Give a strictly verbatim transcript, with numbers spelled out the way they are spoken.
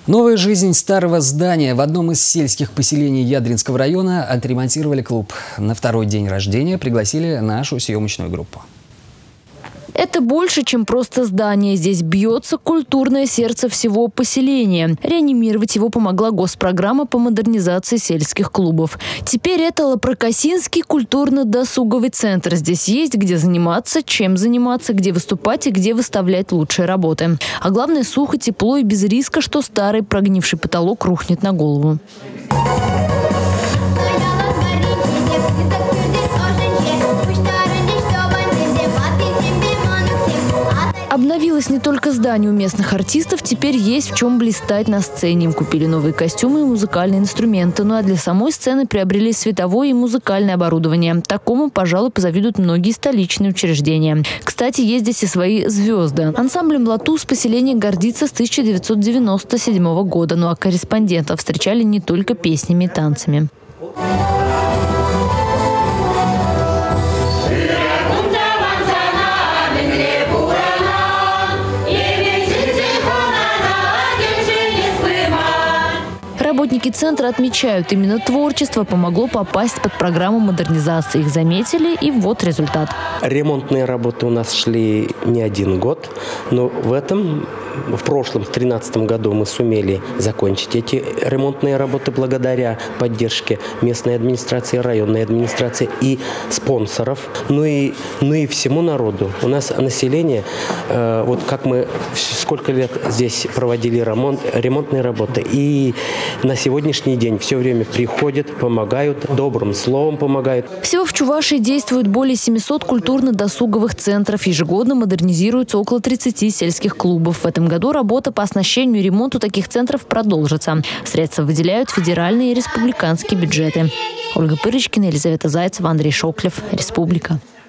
Новая жизнь старого здания. В одном из сельских поселений Ядринского района отремонтировали клуб. На второй день рождения пригласили нашу съемочную группу. Это больше, чем просто здание. Здесь бьется культурное сердце всего поселения. Реанимировать его помогла госпрограмма по модернизации сельских клубов. Теперь это Лопрокосинский культурно-досуговый центр. Здесь есть где заниматься, чем заниматься, где выступать и где выставлять лучшие работы. А главное, сухо, тепло и без риска, что старый прогнивший потолок рухнет на голову. Обновилось не только здание у местных артистов, теперь есть в чем блистать на сцене. Им купили новые костюмы и музыкальные инструменты. Ну а для самой сцены приобрели световое и музыкальное оборудование. Такому, пожалуй, позавидуют многие столичные учреждения. Кстати, есть здесь и свои звезды. Ансамблем «Латус» поселение гордится с тысяча девятьсот девяносто седьмого года. Ну а корреспондентов встречали не только песнями и танцами. Работники центра отмечают, именно творчество помогло попасть под программу модернизации. Их заметили, и вот результат. Ремонтные работы у нас шли не один год, но в этом, в прошлом, в две тысячи тринадцатом году мы сумели закончить эти ремонтные работы благодаря поддержке местной администрации, районной администрации и спонсоров, ну и, ну и всему народу. У нас население, э, вот как мы сколько лет здесь проводили ремонт, ремонтные работы, и на сегодняшний день все время приходят, помогают, добрым словом помогают. Всего в Чувашии действует более семисот культурно-досуговых центров. Ежегодно модернизируется около тридцати сельских клубов. В этом году работа по оснащению и ремонту таких центров продолжится. Средства выделяют федеральные и республиканские бюджеты. Ольга Пырочкина, Елизавета Зайцева, Андрей Шоклев. Республика.